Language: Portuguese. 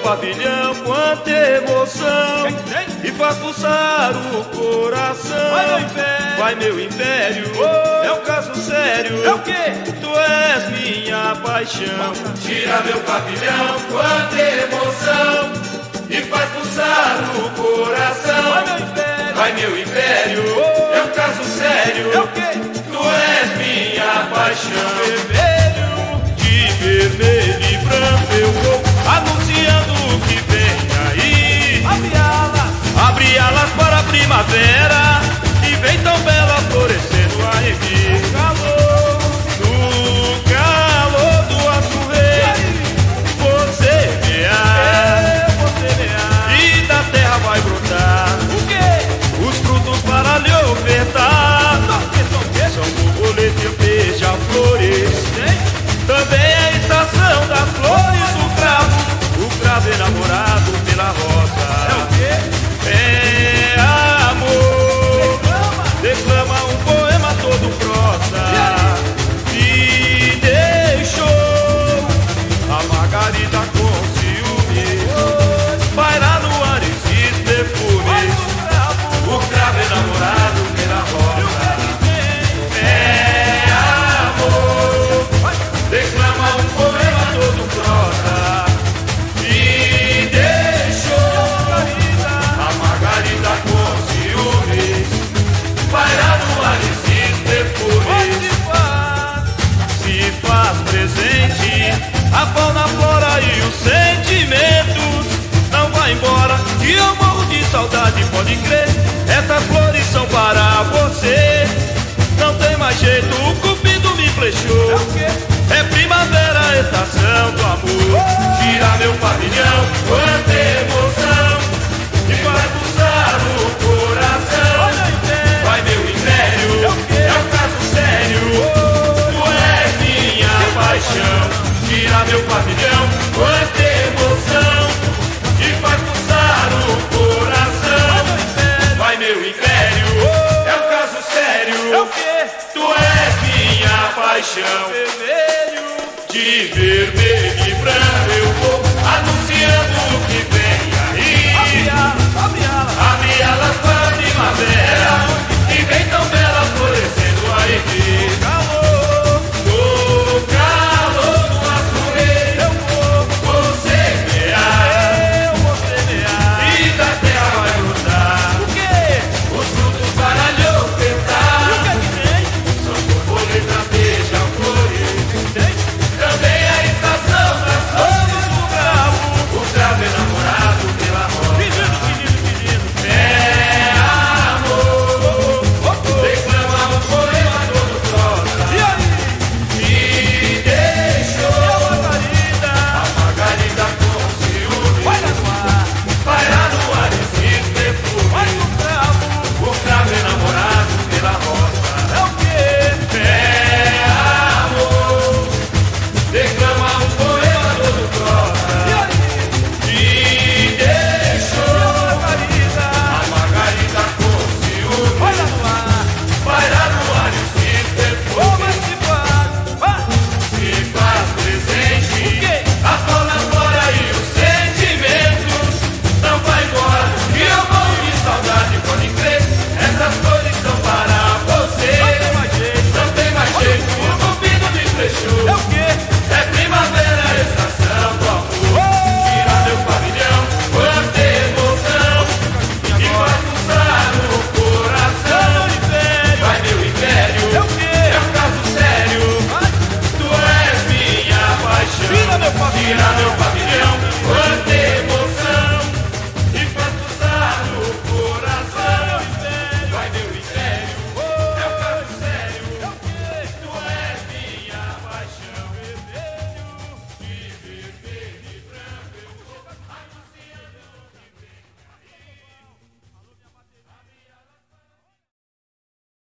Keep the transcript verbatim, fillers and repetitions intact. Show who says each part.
Speaker 1: pavilhão, quanta emoção, e faz pulsar o coração.
Speaker 2: Vai meu império,
Speaker 1: vai meu império,
Speaker 2: oh,
Speaker 1: é um caso sério.
Speaker 2: É o quê?
Speaker 1: Tu és minha paixão.
Speaker 3: Tira meu pavilhão, quanta emoção, e faz pulsar o coração.
Speaker 2: Vai meu império,
Speaker 3: vai meu império,
Speaker 2: oh,
Speaker 3: é um caso sério.
Speaker 2: É o quê?
Speaker 3: Tu és minha paixão.
Speaker 1: Vermelho, de vermelho e branco eu vou anunciando o que vem aí.
Speaker 2: Abre alas,
Speaker 1: abre alas para a primavera, que vem tão bela florescendo a envie.
Speaker 2: calor,
Speaker 1: no calor do aço rei, você mear,
Speaker 2: eu vou semear.
Speaker 1: e da terra vai brotar
Speaker 2: O quê?
Speaker 1: os frutos para lhe ofertar.
Speaker 2: São o quê? São o quê?
Speaker 1: São borboleta, beija-flores. Também é a estação das flores. O cravo, o cravo enamorado pela rosa.
Speaker 2: É o quê?
Speaker 1: É amor.
Speaker 2: Reclama,
Speaker 1: Declama um poema todo prosa. E deixou a margarida com ciúmes bailar no ar esses
Speaker 2: vai
Speaker 1: perfumes.
Speaker 2: o cravo,
Speaker 3: O cravo enamorado pela rosa.
Speaker 1: É amor. Declama um poema todo prosa. E deixou a margarida com ciúmes bailar no ar esses perfumes.
Speaker 2: se faz,
Speaker 1: Se faz presente a fauna, a flora e os sentimentos. Não vai embora que eu morro de saudade, pode crer. Essas flores são para você. Não tem mais jeito, o cupido me
Speaker 2: é
Speaker 1: flechou.
Speaker 2: o quê?
Speaker 1: É primavera, a estação do amor.
Speaker 3: Tira meu pavilhão, quanta emoção, e faz pulsar o coração.
Speaker 2: Olha o império,
Speaker 3: Vai meu império,
Speaker 2: É o quê?
Speaker 3: é um caso sério. Tu és minha paixão. Tira meu pavilhão, quanta emoção, e faz pulsar o coração. Vai meu império, é um caso sério.
Speaker 2: é o quê?
Speaker 3: Tu és minha paixão.
Speaker 2: Vermelho,
Speaker 3: De vermelho